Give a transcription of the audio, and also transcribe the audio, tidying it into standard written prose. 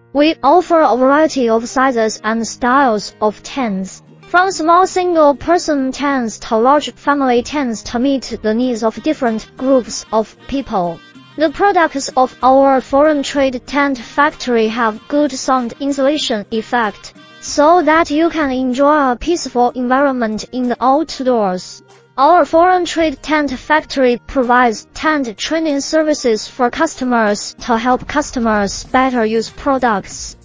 We offer a variety of sizes and styles of tents, from small single-person tents to large family tents to meet the needs of different groups of people. The products of our foreign trade tent factory have good sound insulation effect, so that you can enjoy a peaceful environment in the outdoors. Our foreign trade tent factory provides tent training services for customers to help customers better use products.